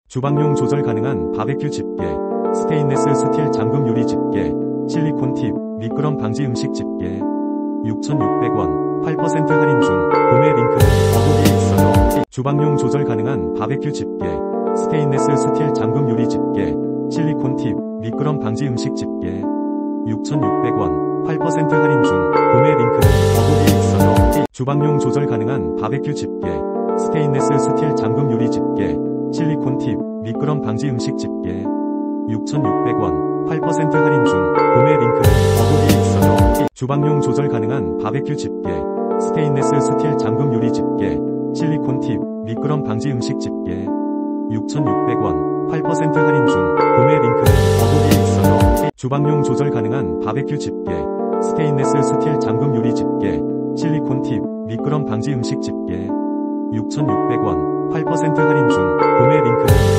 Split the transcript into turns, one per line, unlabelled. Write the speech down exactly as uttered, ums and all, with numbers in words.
주방용 조절 가능한 바베큐 집게, 스테인레스 스틸 잠금 유리 집게, 실리콘 팁, 미끄럼 방지 음식 집게. 육천육백 원, 팔 퍼센트 할인 중. 구매 링크는 더보기에 있어요. 주방용 조절 가능한 바베큐 집게, 스테인레스 스틸 잠금 유리 집게, 실리콘 팁, 미끄럼 방지 음식 집게. 육천육백 원, 팔 퍼센트 할인 중. 구매 링크는 더보기에 있어요. 주방용 조절 가능한 바베큐 집게, 스테인레스 스틸 잠금 유리 집게, 실리콘 팁, 미끄럼 방지 음식 집게. 육천육백 원, 팔 퍼센트 할인 중. 구매 링크는 더보기에 있어요. 주방용 조절 가능한 바베큐 집게, 스테인레스 스틸 잠금 유리 집게, 실리콘 팁, 미끄럼 방지 음식 집게. 육천육백 원, 팔 퍼센트 할인 중. 구매 링크는 더보기에 있어요. 주방용 조절 가능한 바베큐 집게, 스테인레스 스틸 잠금 유리 집게, 실리콘 팁, 미끄럼 방지 음식 집게. 육천육백 원, 팔 퍼센트 할인 중. 구매 링크는